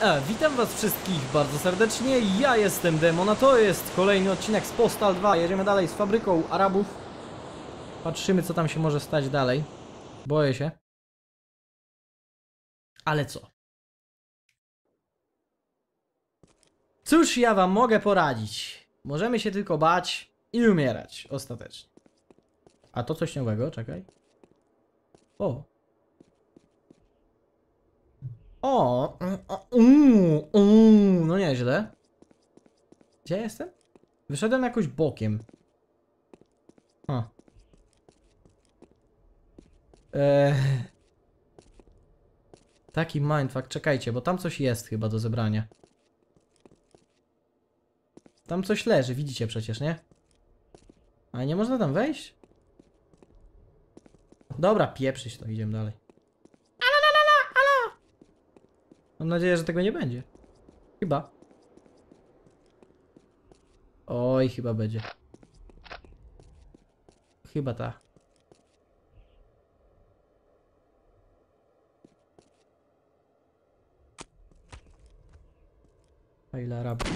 Witam was wszystkich bardzo serdecznie, ja jestem Demon, a to jest kolejny odcinek z Postal 2. Jedziemy dalej z fabryką Arabów. Patrzymy, co tam się może stać dalej. Boję się. Ale co? Cóż ja wam mogę poradzić? Możemy się tylko bać i umierać ostatecznie. A to coś nowego, czekaj. No nieźle. Gdzie jestem? Wyszedłem jakoś bokiem. Taki mindfuck, czekajcie, bo tam coś jest chyba do zebrania. Tam coś leży, widzicie przecież, nie? Ale nie można tam wejść? Dobra, pieprzyć to, idziemy dalej. Mam nadzieję, że tego nie będzie. Chyba. Oj, chyba będzie. Chyba ta. A ile Arabów?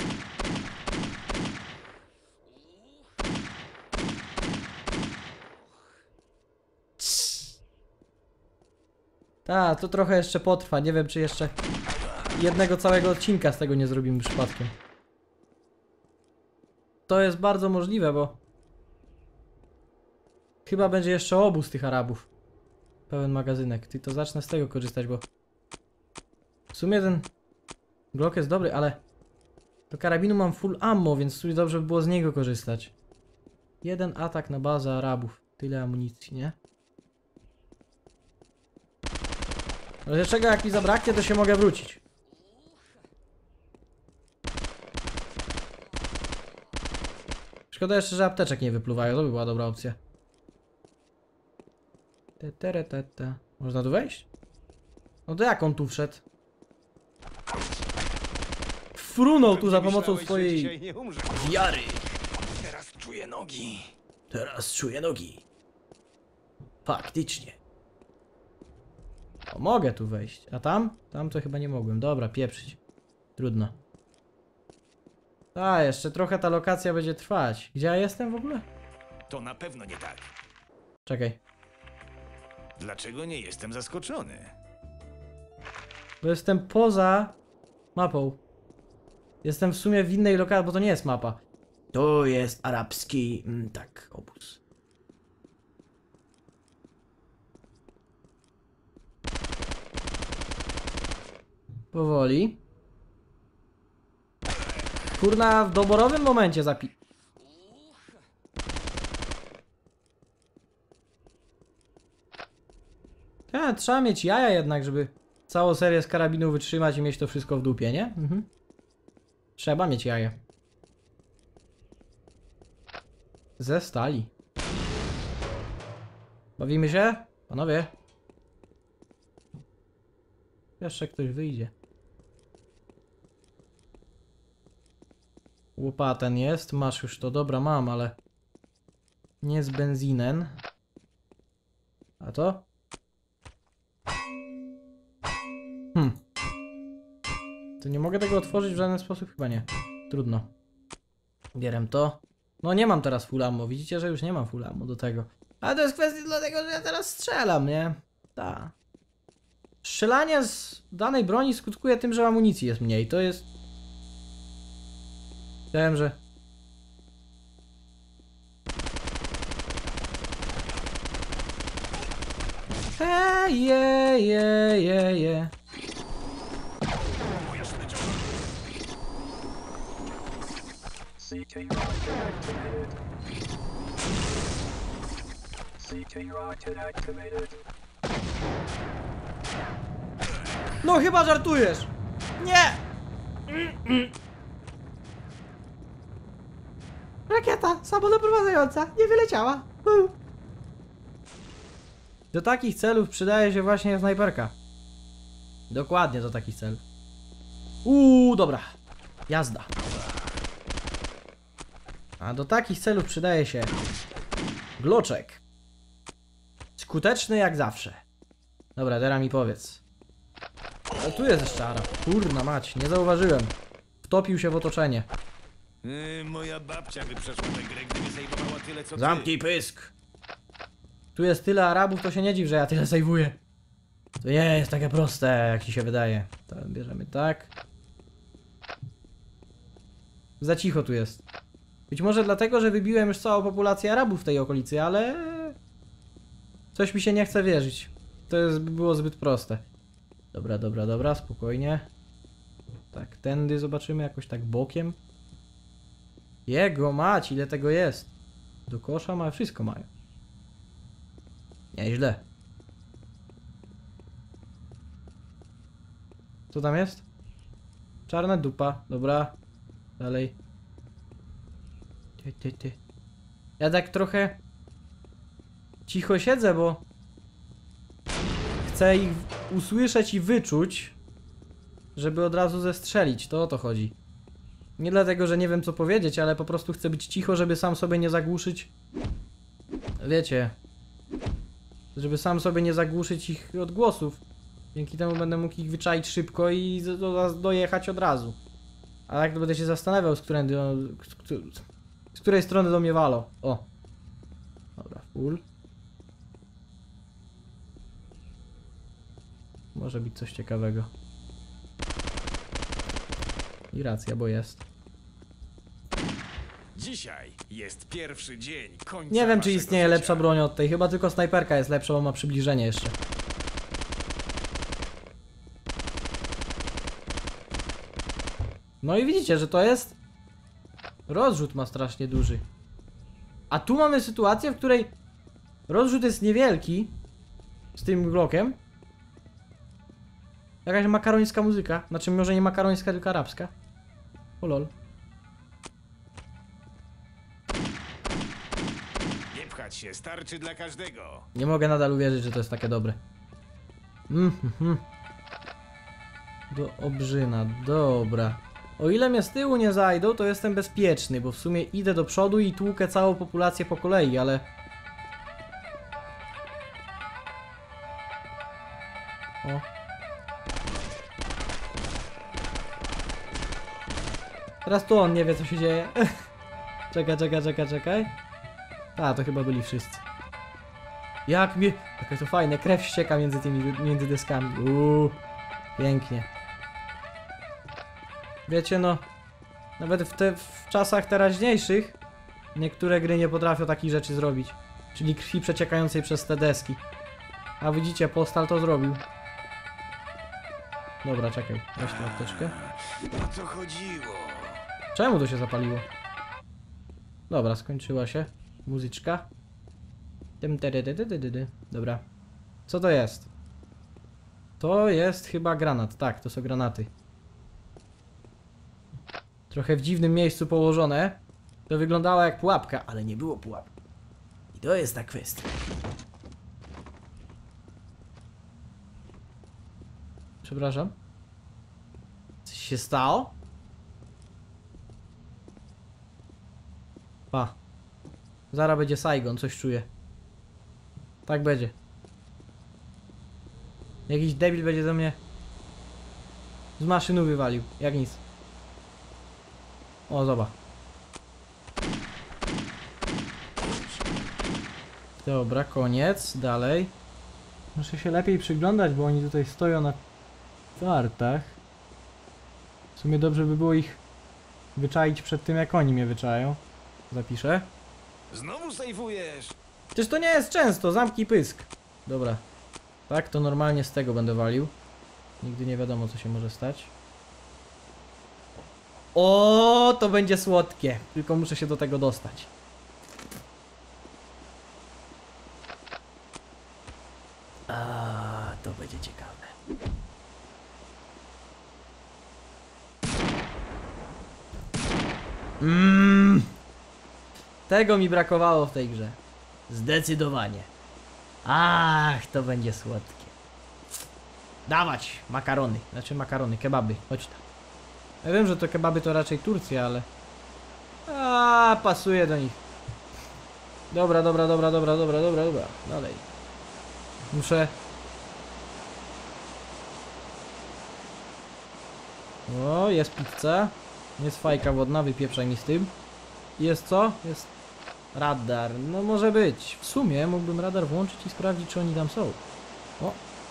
Ta, to trochę jeszcze potrwa. Nie wiem, czy jeszcze jednego całego odcinka z tego nie zrobimy przypadkiem. To jest bardzo możliwe, bo chyba będzie jeszcze obóz tych Arabów. Pełen magazynek. Ty, to zacznę z tego korzystać, bo w sumie ten Glock jest dobry, ale do karabinu mam full ammo, więc tu dobrze by było z niego korzystać. Jeden atak na bazę Arabów. Tyle amunicji, nie? W razie czego, jak mi zabraknie, to się mogę wrócić. Szkoda jeszcze, że apteczek nie wypluwają, to by była dobra opcja. Można tu wejść? No to jak on tu wszedł? Frunął tu za pomocą swojej wiary. Teraz czuję nogi. Teraz czuję nogi. Faktycznie. O, mogę tu wejść. A tam? Tam to chyba nie mogłem. Dobra, pieprzyć. Trudno. A, jeszcze trochę ta lokacja będzie trwać. Gdzie ja jestem w ogóle? To na pewno nie tak. Czekaj. Dlaczego nie jestem zaskoczony? Bo jestem poza mapą. Jestem w sumie w innej lokacji, bo to nie jest mapa. To jest arabski, tak, obóz. Powoli. Kurna, w doborowym momencie trzeba mieć jaja jednak, żeby całą serię z karabinu wytrzymać i mieć to wszystko w dupie, nie? Trzeba mieć jaja. Ze stali. Bawimy się? Panowie. Jeszcze ktoś wyjdzie. Łopaten jest, masz już to, dobra, mam, ale nie z benzinen. A to? To nie mogę tego otworzyć w żaden sposób? Chyba nie. Trudno. Bierem to. No nie mam teraz full ammo, widzicie, że już nie mam full ammo do tego. Ale to jest kwestia dlatego, że ja teraz strzelam, nie? Tak. Strzelanie z danej broni skutkuje tym, że amunicji jest mniej. To jest... Wiem, że... Je. No chyba żartujesz! Nie! Rakieta samodoprowadzająca nie wyleciała. Do takich celów przydaje się właśnie snajperka. Dokładnie do takich celów. Dobra. Jazda. A do takich celów przydaje się Gloczek. Skuteczny jak zawsze. Dobra, teraz mi powiedz. A tu jest jeszcze Arab. Kurna mać, nie zauważyłem. Wtopił się w otoczenie. Moja babcia by przeszła tę grę, gdyby sejwowała tyle, co ty. Zamknij pysk! Tu jest tyle Arabów, to się nie dziw, że ja tyle sejwuję. To nie jest takie proste, jak ci się wydaje. To bierzemy tak. Za cicho tu jest. Być może dlatego, że wybiłem już całą populację Arabów w tej okolicy, ale... Coś mi się nie chce wierzyć. To jest, było zbyt proste. Dobra, dobra, dobra, spokojnie. Tak, tędy zobaczymy jakoś tak bokiem. Jego mać, ile tego jest. Do kosza ma, wszystko mają. Nieźle. Co tam jest? Czarna dupa, dobra. Dalej. Ty. Ja tak trochę cicho siedzę, bo chcę ich usłyszeć i wyczuć, żeby od razu zestrzelić. To o to chodzi. Nie dlatego, że nie wiem co powiedzieć, ale po prostu chcę być cicho, żeby sam sobie nie zagłuszyć. Wiecie. Żeby sam sobie nie zagłuszyć ich odgłosów. Dzięki temu będę mógł ich wyczaić szybko i dojechać od razu. A tak to będę się zastanawiał, z której strony do mnie walo. O. Dobra, full. Może być coś ciekawego. I racja, bo jest. Dzisiaj jest pierwszy dzień końca. Nie wiem, czy waszego istnieje życia. lepsza broń od tej. Chyba tylko snajperka jest lepsza, bo ma przybliżenie jeszcze. No i widzicie, że to jest... Rozrzut ma strasznie duży. A tu mamy sytuację, w której rozrzut jest niewielki. Z tym Glockiem. Jakaś makarońska muzyka. Znaczy może nie makarońska, tylko arabska. O lol. Nie pchać się, starczy dla każdego. Nie mogę nadal uwierzyć, że to jest takie dobre. Do obrzyna, dobra. O ile mnie z tyłu nie zajdą, to jestem bezpieczny, bo w sumie idę do przodu i tłukę całą populację po kolei, ale... O. Teraz tu on nie wie, co się dzieje. Czekaj. A, to chyba byli wszyscy. Jak mnie... Jakie to fajne, krew ścieka między deskami. Pięknie. Wiecie, no... Nawet w czasach teraźniejszych niektóre gry nie potrafią takich rzeczy zrobić. Czyli krwi przeciekającej przez te deski. A widzicie, Postal to zrobił. Dobra, czekaj. Weź tę apteczkę. O co chodziło? Czemu to się zapaliło? Dobra, skończyła się. Muzyczka. Dobra. Co to jest? To jest chyba granat. Tak, to są granaty. Trochę w dziwnym miejscu położone. To wyglądało jak pułapka, ale nie było pułapki. I to jest ta kwestia. Przepraszam. Coś się stało? Pa. Zaraz będzie Saigon, coś czuję. Tak będzie. Jakiś debil będzie do mnie z maszynu wywalił, jak nic. O, zobacz. Dobra, koniec. Dalej. Muszę się lepiej przyglądać, bo oni tutaj stoją na kartach. W sumie dobrze by było ich wyczaić przed tym, jak oni mnie wyczają. Zapiszę. Znowu sejwujesz? Przecież to nie jest często, zamknij pysk. Dobra. Tak, to normalnie z tego będę walił. Nigdy nie wiadomo, co się może stać. O, to będzie słodkie. Tylko muszę się do tego dostać. A, to będzie ciekawe. Tego mi brakowało w tej grze. Zdecydowanie. Ach, to będzie słodkie. Dawać makarony. Znaczy makarony, kebaby. Chodź tam. Ja wiem, że to kebaby to raczej Turcja, ale... A, pasuje do nich. Dobra. Dalej. Muszę... O, jest pizza. Jest fajka wodna, wypieprzaj mi z tym. Jest co? Jest radar. No może być. W sumie mógłbym radar włączyć i sprawdzić, czy oni tam są. O.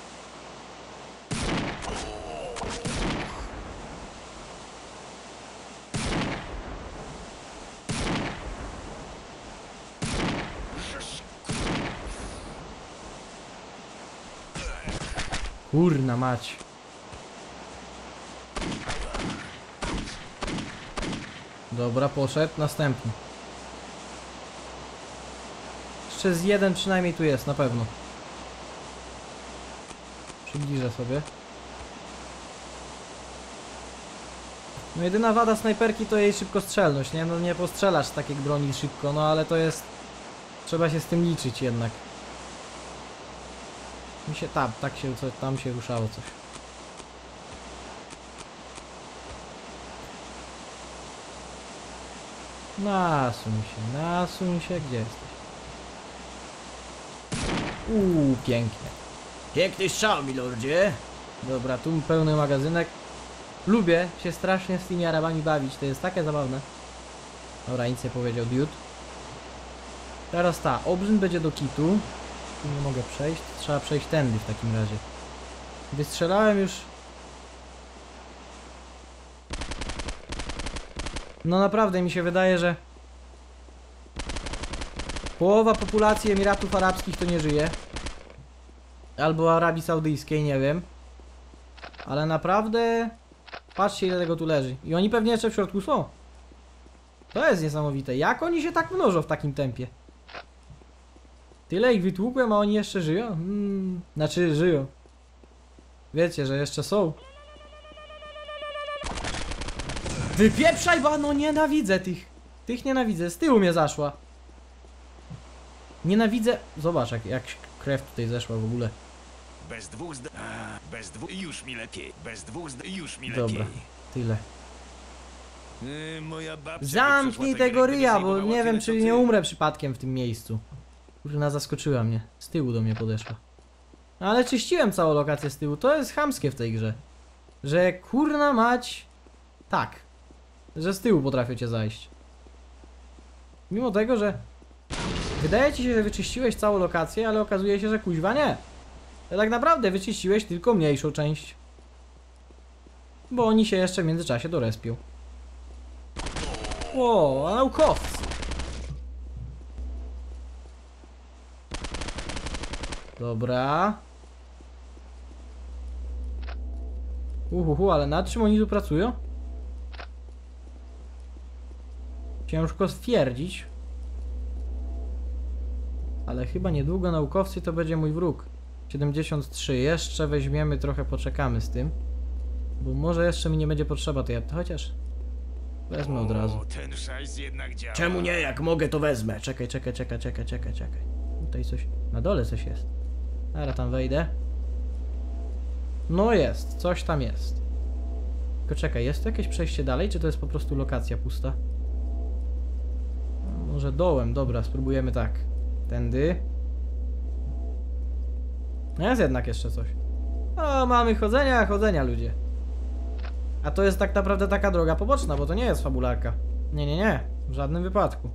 Kurna mać. Dobra, poszedł. Następny. Jeszcze z jeden przynajmniej tu jest, na pewno. Przybliżę sobie. No jedyna wada snajperki to jej szybkostrzelność, nie? No nie postrzelasz z takiej broni szybko, no ale to jest... Trzeba się z tym liczyć jednak. Mi się tak się coś, tam się ruszało coś. Nasuń się, gdzie jesteś? Pięknie. Piękny strzał, milordzie. Dobra, tu pełny magazynek. Lubię się strasznie z tymi Arabami bawić, to jest takie zabawne. Dobra, nic nie powiedział Dude. Teraz obrzyn będzie do kitu. Tu nie mogę przejść, trzeba przejść tędy w takim razie. Wystrzelałem już... No naprawdę mi się wydaje, że... Połowa populacji Emiratów Arabskich to nie żyje. Albo Arabii Saudyjskiej, nie wiem. Ale naprawdę... Patrzcie, ile tego tu leży. I oni pewnie jeszcze w środku są. To jest niesamowite. Jak oni się tak mnożą w takim tempie? Tyle ich wytłukłem, a oni jeszcze żyją? Znaczy żyją. Wiecie, że jeszcze są. Wypieprzaj, bo no nienawidzę tych. Tych nienawidzę. Z tyłu mnie zaszła. Nienawidzę. Zobacz, jak krew tutaj zeszła w ogóle. Już mi lepiej. Już mi lepiej. Dobra, tyle. Moja babcia Zamknij wyprzeszła tego tę grę, ryja, gdy bo zajmowała nie wiem, tyle, czy co nie ty. umrę przypadkiem w tym miejscu. Kurna, zaskoczyła mnie. Z tyłu do mnie podeszła. Ale czyściłem całą lokację z tyłu. To jest chamskie w tej grze. Że kurna mać... Tak. Że z tyłu potrafię cię zajść. Mimo tego, że... Wydaje ci się, że wyczyściłeś całą lokację, ale okazuje się, że kuźwa nie. To tak naprawdę wyczyściłeś tylko mniejszą część. Bo oni się jeszcze w międzyczasie dorespią. O, a naukowcy. Dobra. Ale nad czym oni tu pracują? Ciężko stwierdzić. Ale chyba niedługo naukowcy to będzie mój wróg. 73. Jeszcze weźmiemy trochę, poczekamy z tym. Bo może jeszcze mi nie będzie potrzeba tej apteki. Chociaż wezmę od razu. Ten szajs jednak działa. Czemu nie? Jak mogę, to wezmę. Czekaj. Tutaj coś... Na dole coś jest. Teraz tam wejdę. No jest. Coś tam jest. Tylko czekaj, jest to jakieś przejście dalej, czy to jest po prostu lokacja pusta? Może dołem. Dobra, spróbujemy tak. Tędy. Jest jednak jeszcze coś. O, mamy chodzenia ludzie. A to jest tak naprawdę taka droga poboczna, bo to nie jest fabularka. Nie. W żadnym wypadku.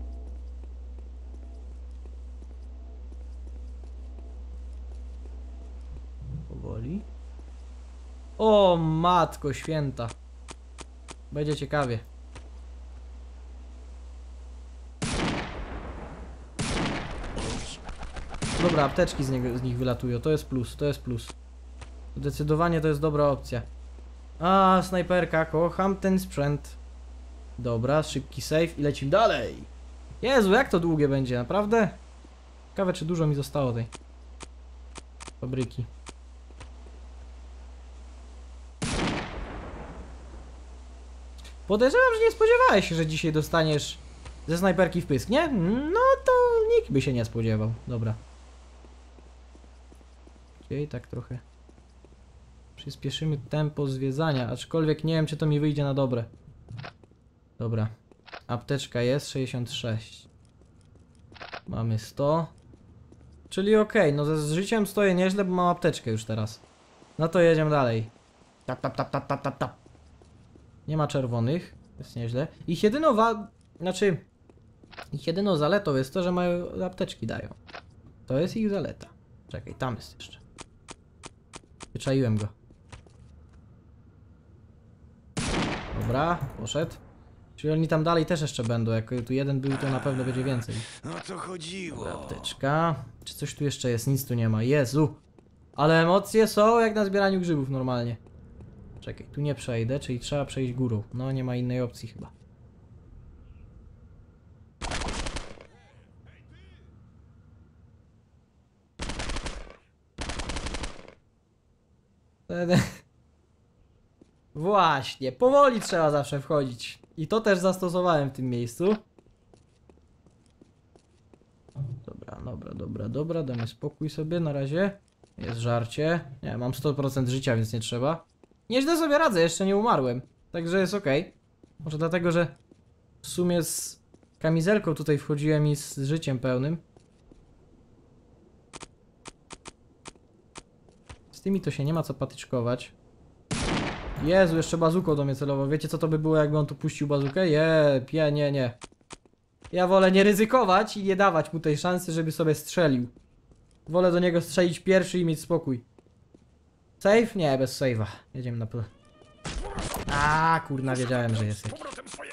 Powoli. O, matko święta. Będzie ciekawie. Dobra, apteczki z nich wylatują. To jest plus. Zdecydowanie to jest dobra opcja. A, snajperka, kocham ten sprzęt. Dobra, szybki save i lecimy dalej. Jezu, jak to długie będzie, naprawdę? Ciekawe, czy dużo mi zostało tej fabryki. Podejrzewam, że nie spodziewałeś się, że dzisiaj dostaniesz ze snajperki w pysk, nie? No to nikt by się nie spodziewał. Dobra. Okej, tak trochę przyspieszymy tempo zwiedzania, aczkolwiek nie wiem, czy to mi wyjdzie na dobre. Dobra. Apteczka jest 66. Mamy 100. Czyli okej, no z życiem stoję nieźle, bo mam apteczkę już teraz. No to jedziemy dalej. Tap. Nie ma czerwonych. Jest nieźle. Ich jedyną zaletą jest to, że mają apteczki dają. To jest ich zaleta. Czekaj, tam jest jeszcze. Wyczaiłem go. Dobra, poszedł. Czyli oni tam dalej też jeszcze będą. Jak tu jeden był, to na pewno będzie więcej. O co chodziło? Dobra, apteczka. Czy coś tu jeszcze jest? Nic tu nie ma. Jezu! Ale emocje są jak na zbieraniu grzybów normalnie. Czekaj, tu nie przejdę, czyli trzeba przejść górą. No, nie ma innej opcji chyba. Właśnie, powoli trzeba zawsze wchodzić. I to też zastosowałem w tym miejscu. Dobra, damy spokój sobie na razie. Jest żarcie. Nie, mam 100% życia, więc nie trzeba. Nieźle sobie radzę, jeszcze nie umarłem. Także jest ok. Może dlatego, że w sumie z kamizelką tutaj wchodziłem i z życiem pełnym. Z tymi to się nie ma co patyczkować. Jezu, jeszcze bazuką do mnie celował. Wiecie co to by było, jakby on tu puścił bazukę? Nie. Ja wolę nie ryzykować i nie dawać mu tej szansy, żeby sobie strzelił. Wolę do niego strzelić pierwszy i mieć spokój. Save? Nie, bez save'a. Jedziemy na pole. A, kurna, wiedziałem, że jest jakiś.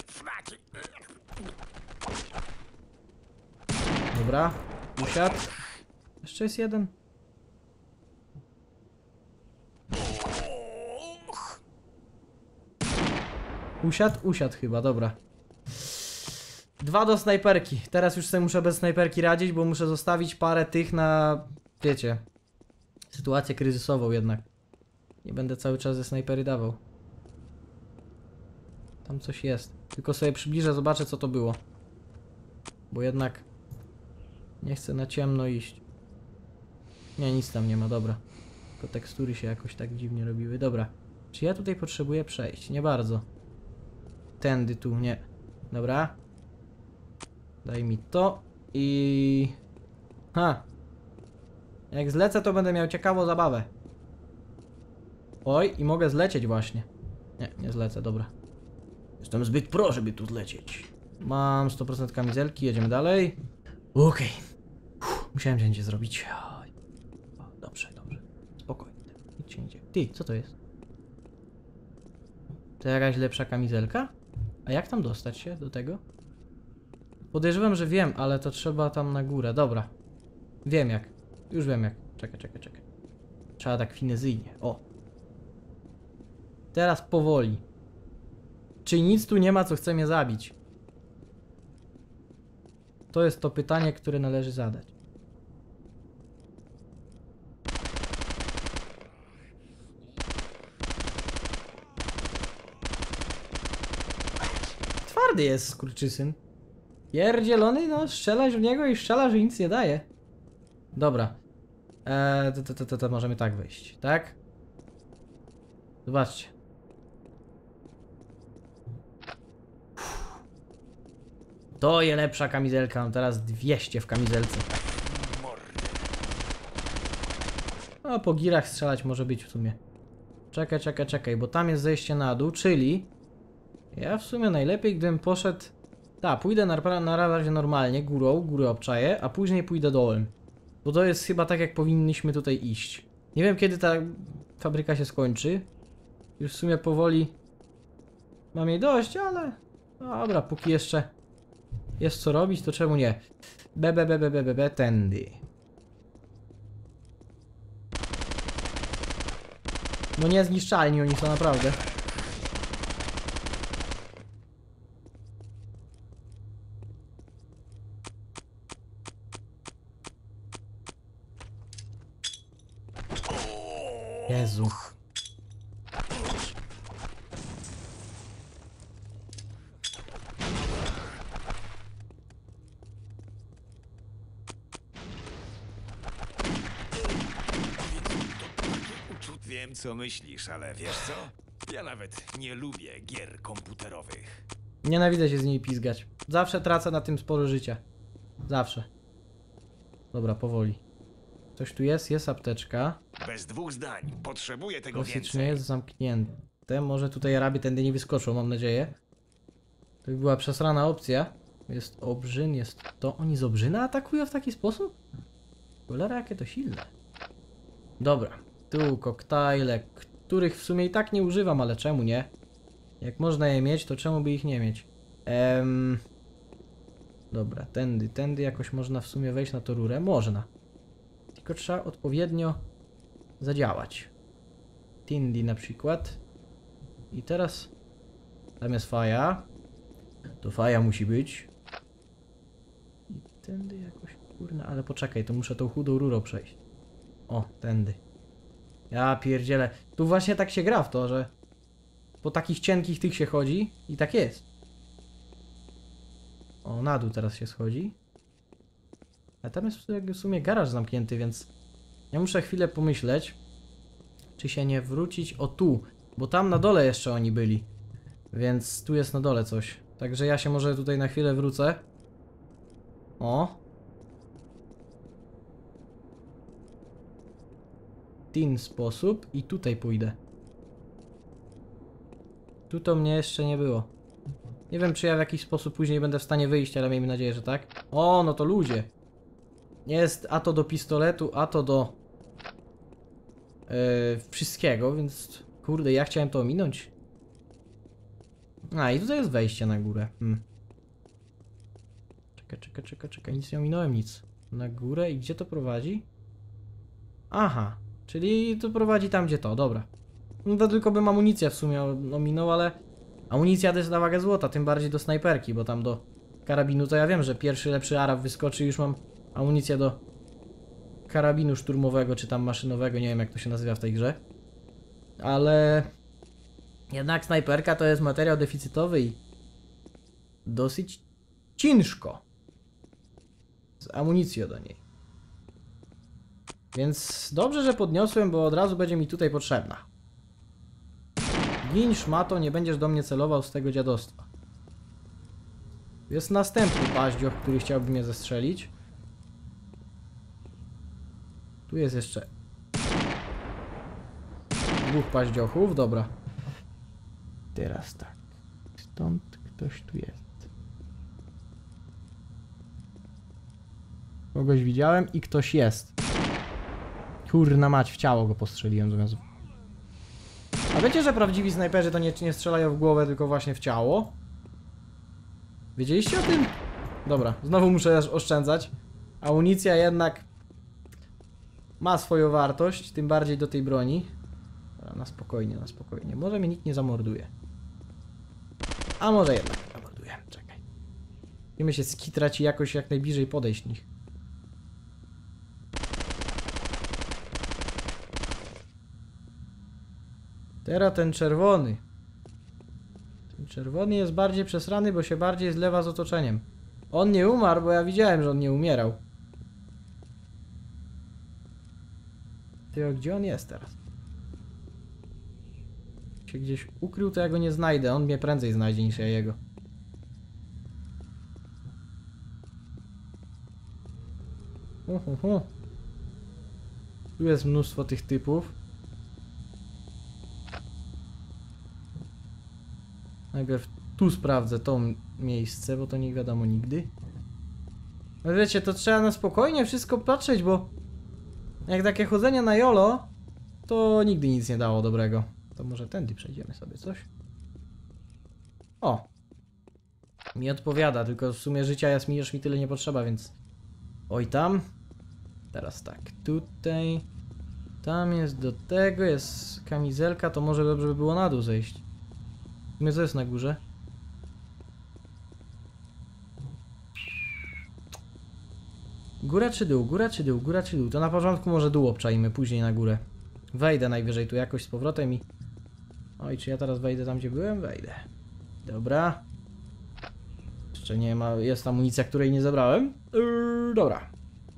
Dobra, usiadł. Jeszcze jest jeden. Usiadł chyba, dobra. 2 do snajperki. Teraz już sobie muszę bez snajperki radzić, bo muszę zostawić parę tych na... Wiecie... Sytuację kryzysową jednak. Nie będę cały czas ze snajpery dawał. Tam coś jest. Tylko sobie przybliżę, zobaczę co to było. Bo jednak... Nie chcę na ciemno iść. Nie, nic tam nie ma, dobra. Tylko tekstury się jakoś tak dziwnie robiły. Dobra. Czy ja tutaj potrzebuję przejść? Nie bardzo. Tędy tu, nie. Dobra. Daj mi to i... Jak zlecę, to będę miał ciekawą zabawę. Oj, i mogę zlecieć właśnie. Nie zlecę, dobra. Jestem zbyt pro, żeby tu zlecieć. Mam 100% kamizelki, jedziemy dalej. Okej. Musiałem cięcie zrobić. Oj. O, dobrze. Spokojnie. Nic się nie dzieje. Ty, co to jest? To jakaś lepsza kamizelka? A jak tam dostać się do tego? Podejrzewam, że wiem, ale to trzeba tam na górę. Dobra. Wiem jak. Już wiem jak. Czekaj. Trzeba tak finezyjnie. O. Teraz powoli. Czyli nic tu nie ma, co chce mnie zabić? To jest to pytanie, które należy zadać. Twardy jest skurczysyn. Pierdzielony, no strzelasz w niego i strzelasz i nic nie daje. Dobra. To możemy tak wyjść, tak? Zobaczcie. To jest lepsza kamizelka, mam teraz 200 w kamizelce. No po girach strzelać może być w sumie. Czekaj, bo tam jest zejście na dół, czyli... Ja w sumie najlepiej gdybym poszedł... Pójdę na razie normalnie, górę obczaję, a później pójdę dołem. Bo to jest chyba tak, jak powinniśmy tutaj iść. Nie wiem, kiedy ta fabryka się skończy. Już w sumie powoli mam jej dość, ale... Dobra, póki jeszcze jest co robić, to czemu nie? Tędy. No niezniszczalni oni są naprawdę. Jezu. Wiem, co myślisz, ale wiesz co? Ja nawet nie lubię gier komputerowych. Nienawidzę się z nimi pizgać. Zawsze tracę na tym sporo życia. Zawsze. Dobra, powoli. Coś tu jest? Jest apteczka. Bez dwóch zdań. Potrzebuję tego Klasycznie więcej. jest zamknięty. te może tutaj Araby tędy nie wyskoczą, mam nadzieję. To by była przesrana opcja. Jest obrzyn, jest to. Oni z obrzyna atakują w taki sposób? Cholera, jakie to silne. Dobra, tu koktajle, których w sumie i tak nie używam, ale czemu nie? Jak można je mieć, to czemu by ich nie mieć? Dobra, tędy jakoś można w sumie wejść na tą rurę. Można. Tylko trzeba odpowiednio zadziałać. Tindy na przykład. I teraz tam jest faja. To faja musi być. I tędy jakoś, kurna, ale poczekaj, to muszę tą chudą rurą przejść. O, tędy. Ja pierdzielę. Tu właśnie tak się gra w to, że po takich cienkich tych się chodzi i tak jest. O, na dół teraz się schodzi. A tam jest w sumie garaż zamknięty, więc ja muszę chwilę pomyśleć, czy się nie wrócić o tu, bo tam na dole jeszcze oni byli. Więc tu jest na dole coś. Także ja się może tutaj na chwilę wrócę. O. W ten sposób i tutaj pójdę. Tu to mnie jeszcze nie było. Nie wiem, czy ja w jakiś sposób później będę w stanie wyjść, ale miejmy nadzieję, że tak. O, no to ludzie. Jest a to do pistoletu, a to do wszystkiego, więc kurde, ja chciałem to ominąć. A, i tutaj jest wejście na górę. Czekaj, nic nie ominąłem, nic. Na górę i gdzie to prowadzi? Aha, czyli to prowadzi tam, gdzie to, dobra. No to tylko bym amunicję w sumie ominął, ale amunicja też na wagę złota, tym bardziej do snajperki, bo tam do karabinu to ja wiem, że pierwszy lepszy Arab wyskoczy i już mam amunicję do karabinu szturmowego, czy tam maszynowego, nie wiem jak to się nazywa w tej grze. Ale jednak snajperka to jest materiał deficytowy i dosyć ciężko z amunicją do niej. Więc dobrze, że podniosłem, bo od razu będzie mi tutaj potrzebna. Gin, szmato, nie będziesz do mnie celował z tego dziadostwa. Jest następny paździoch, który chciałby mnie zestrzelić. Tu jest jeszcze dwóch paździochów, dobra. Teraz tak. Stąd ktoś tu jest. Kogoś widziałem i ktoś jest. Kurna mać, w ciało go postrzeliłem zamiast... A wiecie, że prawdziwi snajperzy to nie strzelają w głowę, tylko właśnie w ciało? Wiedzieliście o tym? Dobra, znowu muszę oszczędzać. Amunicja jednak ma swoją wartość, tym bardziej do tej broni. Dobra, na spokojnie, na spokojnie. Może mnie nikt nie zamorduje. A może jednak zamorduje. Czekaj. Musimy się skitrać i jakoś jak najbliżej podejść nich. Teraz ten czerwony. Ten czerwony jest bardziej przesrany, bo się bardziej zlewa z otoczeniem. On nie umarł, bo ja widziałem, że on nie umierał. Ty, gdzie on jest teraz? Się gdzieś ukrył, to ja go nie znajdę. On mnie prędzej znajdzie niż ja jego. Tu jest mnóstwo tych typów. Najpierw tu sprawdzę to miejsce, bo to nie wiadomo nigdy. No wiecie, to trzeba na spokojnie wszystko patrzeć, bo jak takie chodzenie na jolo, to nigdy nic nie dało dobrego. To może tędy przejdziemy sobie coś. O! Mi odpowiada, tylko w sumie życia już mi tyle nie potrzeba, więc... Oj tam. Teraz tak, tutaj... Tam jest do tego, jest kamizelka, to może dobrze by było na dół zejść. W sumie co jest na górze? Góra czy dół, góra czy dół, góra czy dół? To na początku może dół obczajmy, później na górę. Wejdę najwyżej tu jakoś z powrotem i... Oj, czy ja teraz wejdę tam, gdzie byłem? Wejdę. Dobra. Jeszcze nie ma... Jest amunicja, której nie zabrałem. Dobra.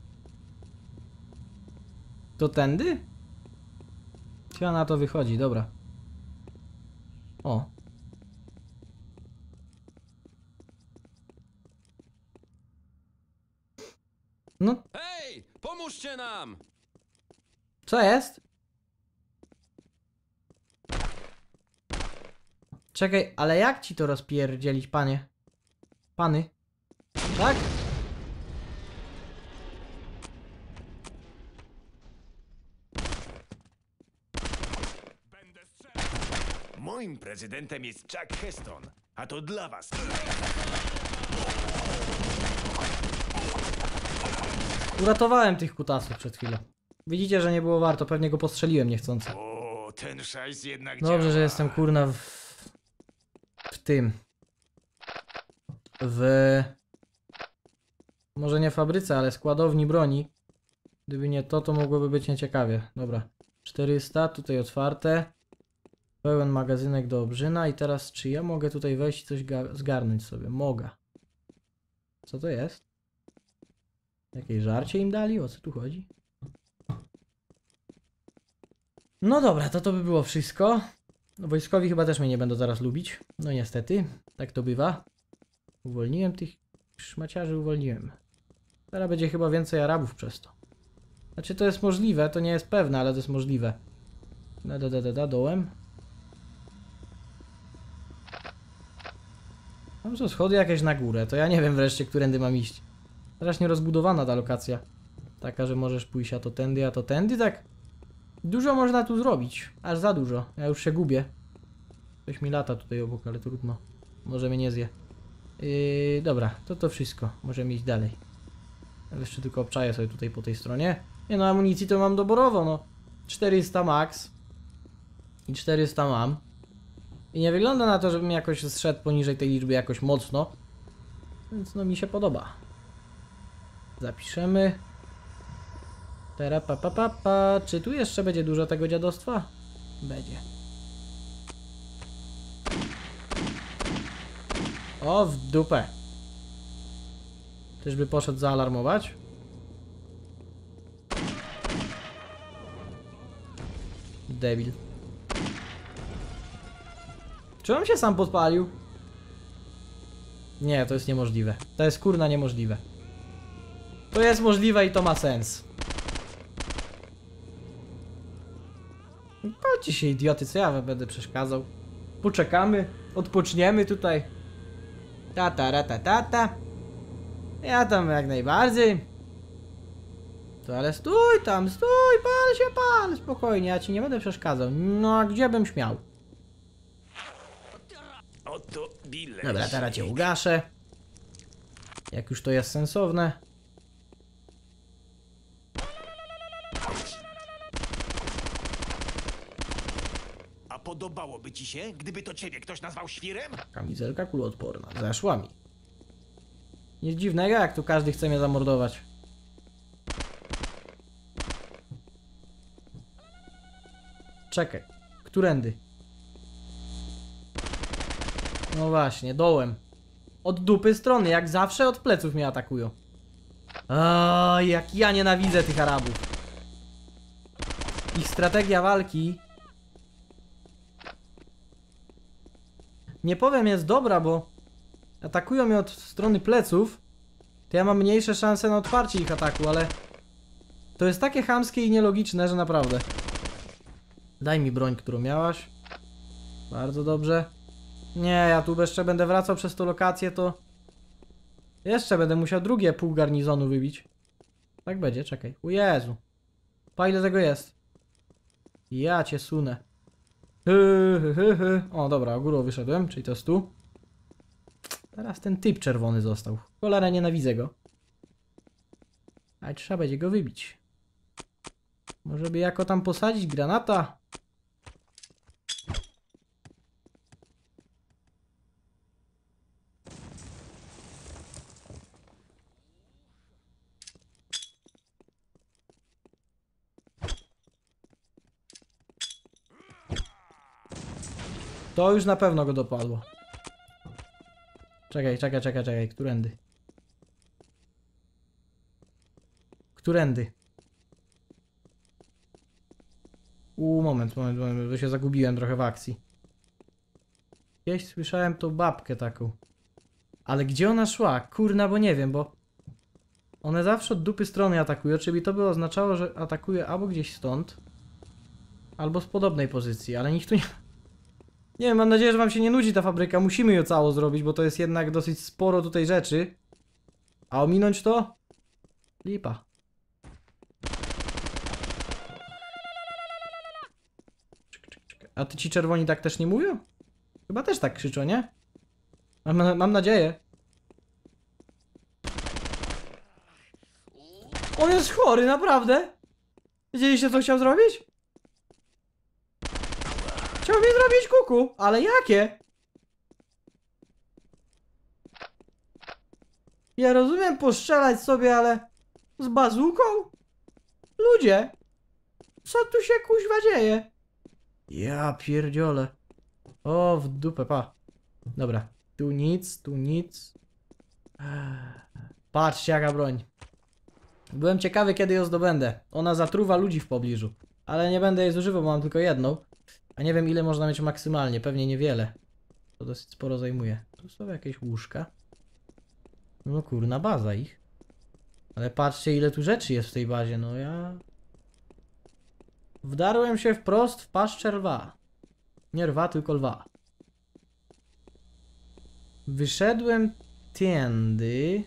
To tędy? Chyba na to wychodzi, dobra. O. No, Hej! Pomóżcie nam! co jest? Czekaj, ale jak ci to rozpierdzielić, panie? Pany? Tak? Moim prezydentem jest Chuck Heston, a to dla was. Uratowałem tych kutasów przed chwilą. Widzicie, że nie było warto, pewnie go postrzeliłem niechcący. O, ten szajs jednak Dobrze, działa. że jestem kurna w tym. Może nie fabryce, ale składowni broni. Gdyby nie to, to mogłoby być nieciekawie. Dobra. 400, tutaj otwarte. Pełen magazynek do obrzyna. I teraz czy ja mogę tutaj wejść i coś zgarnąć sobie? Mogę. Co to jest? Jakieś żarcie im dali? O co tu chodzi? No dobra, to by było wszystko. No, wojskowi chyba też mnie nie będą zaraz lubić. No niestety, tak to bywa. Uwolniłem tych szmaciarzy, uwolniłem. Teraz będzie chyba więcej Arabów przez to. Znaczy to jest możliwe, to nie jest pewne, ale to jest możliwe. Dołem. Tam są schody jakieś na górę, to ja nie wiem wreszcie, którędy mam iść. Strasznie rozbudowana ta lokacja. Taka, że możesz pójść a to tędy, tak? Dużo można tu zrobić, aż za dużo. Ja już się gubię. Coś mi lata tutaj obok, ale trudno. Może mnie nie zje. Dobra, to wszystko. Możemy iść dalej. Jeszcze tylko obczaję sobie tutaj po tej stronie. Nie no, amunicji to mam doborowo, no. 400 max. I 400 mam. I nie wygląda na to, żebym jakoś zszedł poniżej tej liczby jakoś mocno. Więc no mi się podoba. Zapiszemy. Terapapapapa. Czy tu jeszcze będzie dużo tego dziadostwa? Będzie. O, w dupę. Czyżby poszedł zaalarmować? Debil. Czy on się sam podpalił? Nie, to jest niemożliwe. To jest kurna niemożliwe. To jest możliwe i to ma sens. Palcie się idioty, co ja wam będę przeszkadzał. Poczekamy, odpoczniemy tutaj. Tata. Ja tam jak najbardziej. To ale stój tam, pal, spokojnie, ja ci nie będę przeszkadzał. No a gdzie bym śmiał? Oto bilet. Dobra, teraz cię ugaszę. Jak już to jest sensowne. A podobałoby ci się, gdyby to ciebie ktoś nazwał świrem? Kamizelka kuloodporna. Zeszła mi. Nic dziwnego, jak tu każdy chce mnie zamordować. Czekaj. Którędy? No właśnie, dołem. Od dupy strony, jak zawsze od pleców mnie atakują. O, jak ja nienawidzę tych Arabów. Ich strategia walki... Nie powiem, jest dobra, bo atakują mnie od strony pleców, to ja mam mniejsze szanse na otwarcie ich ataku, ale to jest takie chamskie i nielogiczne, że naprawdę. Daj mi broń, którą miałaś. Bardzo dobrze. Nie, ja tu jeszcze będę wracał przez tą lokację, to jeszcze będę musiał drugie pół garnizonu wybić. Tak będzie, czekaj. O Jezu. Pa, ile tego jest? Ja cię sunę. O, dobra, górą wyszedłem, czyli to jest tu. Teraz ten typ czerwony został. Cholera, nienawidzę go. Ale trzeba będzie go wybić. Może by jako tam posadzić granata? To już na pewno go dopadło. Czekaj. Którędy? Którędy? Moment, bo się zagubiłem trochę w akcji. Gdzieś słyszałem tą babkę taką. Ale gdzie ona szła? Kurna, bo nie wiem, bo one zawsze od dupy strony atakują, czyli to by oznaczało, że atakuje albo gdzieś stąd, albo z podobnej pozycji, ale nikt tu nie... Nie wiem, mam nadzieję, że wam się nie nudzi ta fabryka. Musimy ją całą zrobić, bo to jest jednak dosyć sporo tutaj rzeczy. A ominąć to? Lipa. A ty ci czerwoni tak też nie mówią? Chyba też tak krzyczą, nie? Mam nadzieję. On jest chory, naprawdę? Wiedzieliście, co chciał zrobić? Chciał mi zrobić kuku, ale jakie? Ja rozumiem postrzelać sobie, ale z bazuką? Ludzie, co tu się kuźwa dzieje? Ja pierdziole. O, w dupę, pa. Dobra, tu nic, tu nic. Patrzcie, jaka broń. Byłem ciekawy, kiedy ją zdobędę. Ona zatruwa ludzi w pobliżu. Ale nie będę jej zużywał, bo mam tylko jedną. A nie wiem, ile można mieć maksymalnie. Pewnie niewiele. To dosyć sporo zajmuje. Tu są jakieś łóżka. No kurna, baza ich. Ale patrzcie, ile tu rzeczy jest w tej bazie. No ja... Wdarłem się wprost w paszczę lwa. Nie rwa, tylko lwa. Wyszedłem tędy.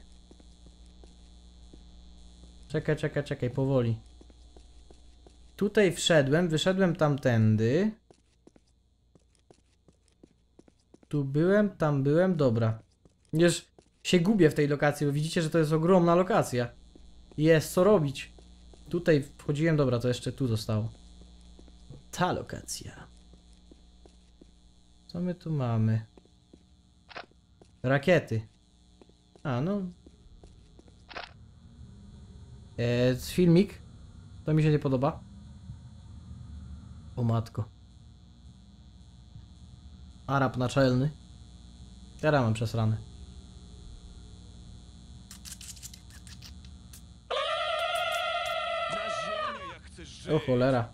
Czekaj, powoli. Tutaj wszedłem, wyszedłem tamtędy. Tu byłem, tam byłem, dobra. Już się gubię w tej lokacji, bo widzicie, że to jest ogromna lokacja. Jest co robić. Tutaj wchodziłem, dobra, to jeszcze tu zostało. Ta lokacja. Co my tu mamy? Rakiety. A, no. Filmik. To mi się nie podoba. O matko. Arab naczelny. Teraz mam przesrane. Na ziemię, jak chcesz żyć. O cholera.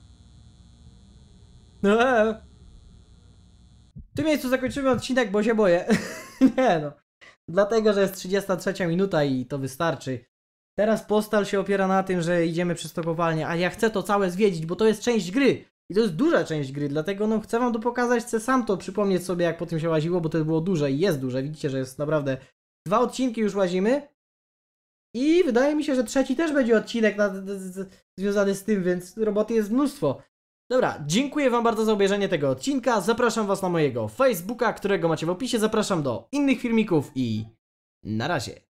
W tym miejscu zakończymy odcinek, bo się boję. Nie no. Dlatego, że jest 33 minuta i to wystarczy. Teraz postal się opiera na tym, że idziemy przez to kopalnię, a ja chcę to całe zwiedzić, bo to jest część gry. I to jest duża część gry, dlatego no chcę wam to pokazać, chcę sam to przypomnieć sobie, jak po tym się łaziło, bo to było duże i jest duże. Widzicie, że jest naprawdę... 2 odcinki już łazimy. I wydaje mi się, że trzeci też będzie odcinek związany z tym, więc roboty jest mnóstwo. Dobra, dziękuję wam bardzo za obejrzenie tego odcinka. Zapraszam was na mojego Facebooka, którego macie w opisie. Zapraszam do innych filmików i na razie.